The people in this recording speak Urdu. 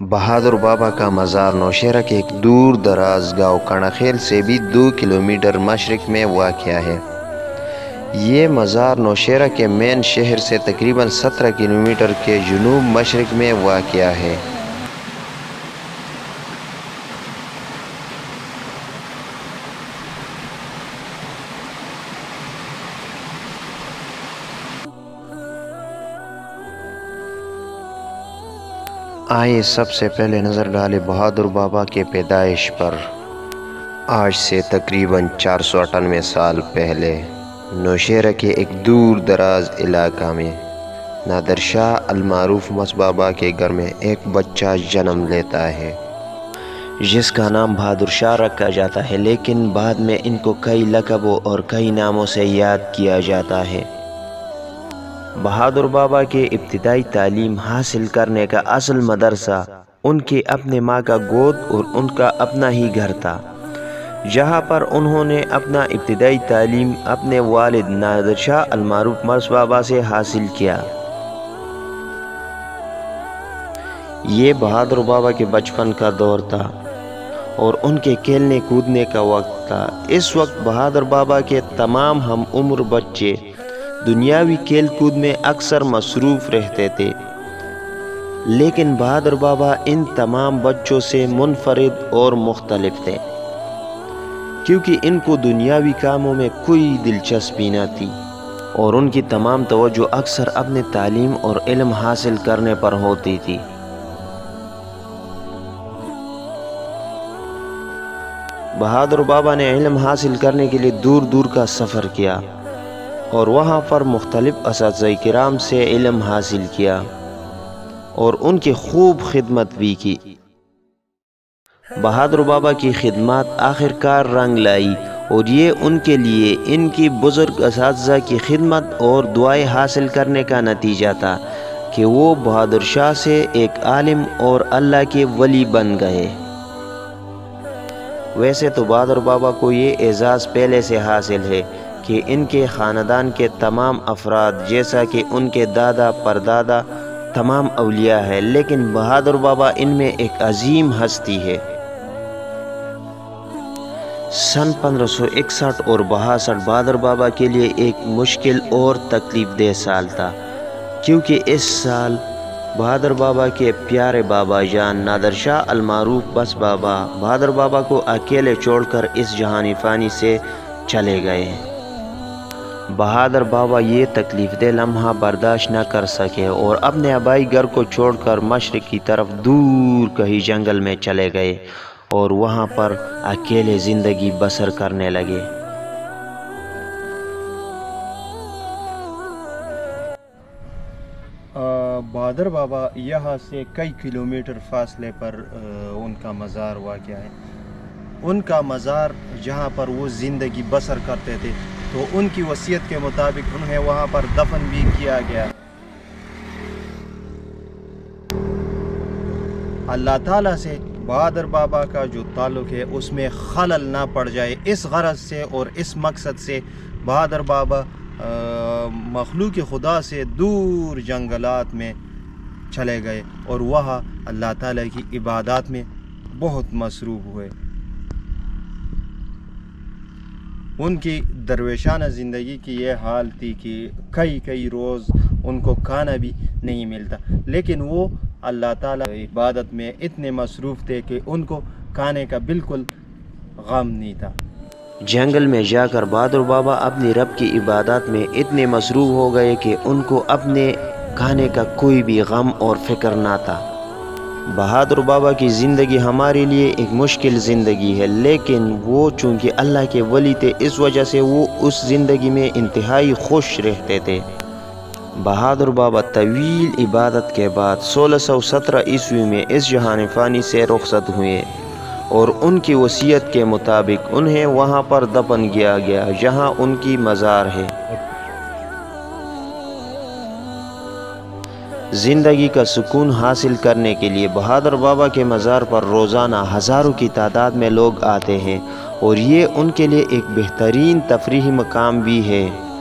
بہادر بابا کا مزار نوشہرہ کے ایک دور دراز گاؤں کاناخیل سے بھی 2 کلومیٹر مشرق میں واقع ہے۔ یہ مزار نوشہرہ کے مین شہر سے تقریباً 17 کلومیٹر کے جنوب مشرق میں واقع ہے۔ آئیے سب سے پہلے نظر ڈالیں بہادر بابا کے پیدائش پر۔ آج سے تقریباً 498 سال پہلے نوشہرہ کے ایک دور دراز علاقہ میں نادر شاہ المعروف مس بابا کے گھر میں ایک بچہ جنم لیتا ہے جس کا نام بہادر شاہ رکھا جاتا ہے، لیکن بعد میں ان کو کئی لقبوں اور کئی ناموں سے یاد کیا جاتا ہے۔ بہادر بابا کے ابتدائی تعلیم حاصل کرنے کا اصل مدرسہ ان کے اپنے ماں کا گود اور ان کا اپنا ہی گھر تھا، جہاں پر انہوں نے اپنا ابتدائی تعلیم اپنے والد نادر شاہ المعروف مس بابا سے حاصل کیا۔ یہ بہادر بابا کے بچپن کا دور تھا اور ان کے کھیلنے کودنے کا وقت تھا۔ اس وقت بہادر بابا کے تمام ہم عمر بچے دنیاوی کھیل کود میں اکثر مصروف رہتے تھے، لیکن بہادر بابا ان تمام بچوں سے منفرد اور مختلف تھے، کیونکہ ان کو دنیاوی کاموں میں کوئی دلچسپی نہ تھی اور ان کی تمام توجہ اکثر اپنے تعلیم اور علم حاصل کرنے پر ہوتی تھی۔ بہادر بابا نے علم حاصل کرنے کے لیے دور دور کا سفر کیا اور وہاں پر مختلف اساتذہ کرام سے علم حاصل کیا اور ان کی خوب خدمت بھی کی۔ بہادر بابا کی خدمات آخرکار رنگ لائی اور یہ ان کے لیے ان کی بزرگ اساتذہ کی خدمت اور دعائیں حاصل کرنے کا نتیجہ تھا کہ وہ بہادر شاہ سے ایک عالم اور اللہ کے ولی بن گئے۔ ویسے تو بہادر بابا کو یہ اعزاز پہلے سے حاصل ہے کہ ان کے خاندان کے تمام افراد جیسا کہ ان کے دادا پردادا تمام اولیاء ہیں، لیکن بہادر بابا ان میں ایک عظیم ہستی ہے۔ سن 1561 اور 62 بہادر بابا کے لیے ایک مشکل اور تکلیف دہ سال تھا، کیونکہ اس سال بہادر بابا کے پیارے بابا جان نادر شاہ المعروف مس بابا بہادر بابا کو اکیلے چھوڑ کر اس جہانی فانی سے چلے گئے۔ بہادر بابا یہ تکلیف دہ لمحہ برداشت نہ کر سکے اور اپنے آبائی گھر کو چھوڑ کر مشرق کی طرف دور کہیں جنگل میں چلے گئے اور وہاں پر اکیلے زندگی بسر کرنے لگے۔ بہادر بابا یہاں سے کئی کلومیٹر فاصلے پر ان کا مزار واقع ہے۔ ان کا مزار جہاں پر وہ زندگی بسر کرتے تھے تو ان کی وصیت کے مطابق انہیں وہاں پر دفن بھی کیا گیا۔ اللہ تعالیٰ سے بہادر بابا کا جو تعلق ہے اس میں خلل نہ پڑ جائے، اس غرض سے اور اس مقصد سے بہادر بابا مخلوق خدا سے دور جنگلات میں چلے گئے اور وہاں اللہ تعالیٰ کی عبادات میں بہت مصروف ہوئے۔ ان کی درویشانہ زندگی کی یہ حال تھی کہ کئی روز ان کو کھانا بھی نہیں ملتا، لیکن وہ اللہ تعالیٰ کی عبادت میں اتنے مصروف تھے کہ ان کو کھانے کا بالکل غم نہیں تھا۔ جنگل میں جا کر بہادر بابا اپنی رب کی عبادات میں اتنے مصروف ہو گئے کہ ان کو اپنے کھانے کا کوئی بھی غم اور فکر نہ تھا۔ بہادر بابا کی زندگی ہمارے لیے ایک مشکل زندگی ہے، لیکن وہ چونکہ اللہ کے ولی تھے اس وجہ سے وہ اس زندگی میں انتہائی خوش رہتے تھے۔ بہادر بابا طویل عبادت کے بعد 1617 عیسوی میں اس جہان فانی سے رخصت ہوئے اور ان کی وصیت کے مطابق انہیں وہاں پر دفن کیا گیا جہاں ان کی مزار ہے۔ زندگی کا سکون حاصل کرنے کے لیے بہادر بابا کے مزار پر روزانہ ہزاروں کی تعداد میں لوگ آتے ہیں اور یہ ان کے لیے ایک بہترین تفریحی مقام بھی ہے۔